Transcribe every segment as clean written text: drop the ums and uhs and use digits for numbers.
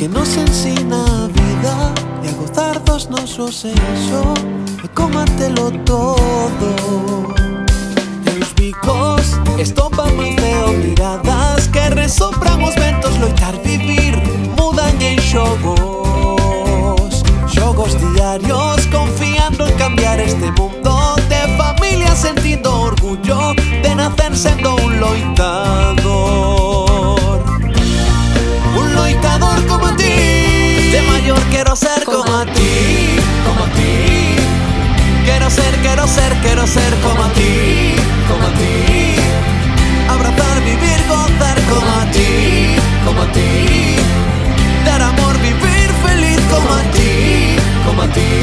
que nos ensina a vida e a gozar dos nosos sexos e comártelo todo. Teus bicos estopan máis feo, miradas que resopran os ventos, loitar, vivir, mudan en xogos, xogos diarios, confiando en cambiar este mundo de familia, sentindo orgullo de nacer sendo un loitador. Un loitador como a ti. De mayor quiero ser como a ti, como a ti. Quiero ser, quiero ser, quiero ser como a ti, como a ti. Abrazar, vivir, gozar como a ti, como a ti. Dar amor, vivir feliz como a ti, como a ti.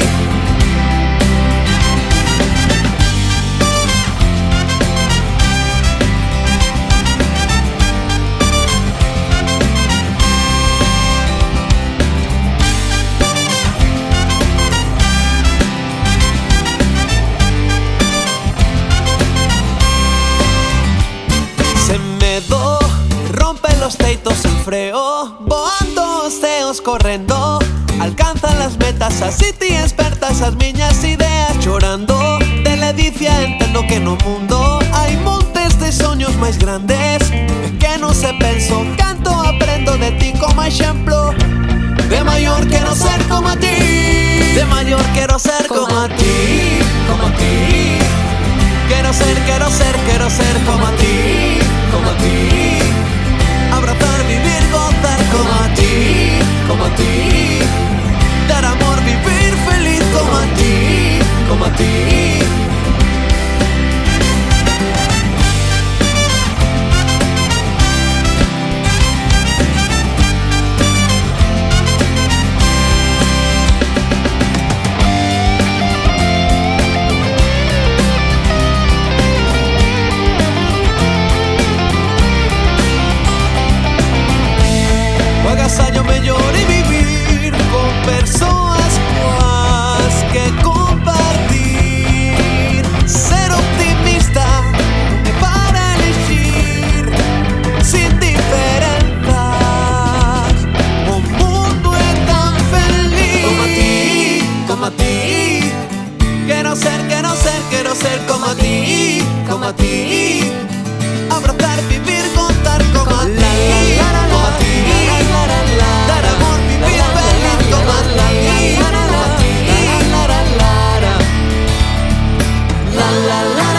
Rompe los teitos en freo, voando os ceos correndo, alcanzan las metas, así ti expertas as miñas ideas, chorando de ledicia entendo que no mundo hai montes de soños máis grandes, pequenos e penso canto aprendo de ti como exemplo. De maior quero ser como a ti, de maior quero ser como a ti, como a ti. Quiero ser, quiero ser, quiero ser como a ti, como a ti. Abrazar, vivir, gozar como a ti, como a ti. Dar amor, vivir feliz como a ti, como a ti. Agasallo mellor e vivir con persoas boas que compartir. Ser optimista e para elegir sin diferenzas. O mundo é tan feliz como a ti, como a ti. Quiero ser, quiero ser, quiero ser como a ti, como a ti. Abrazar, vivir, contar como a ti, como a ti. Dar amor, vivir feliz como a ti, como a ti. La la la.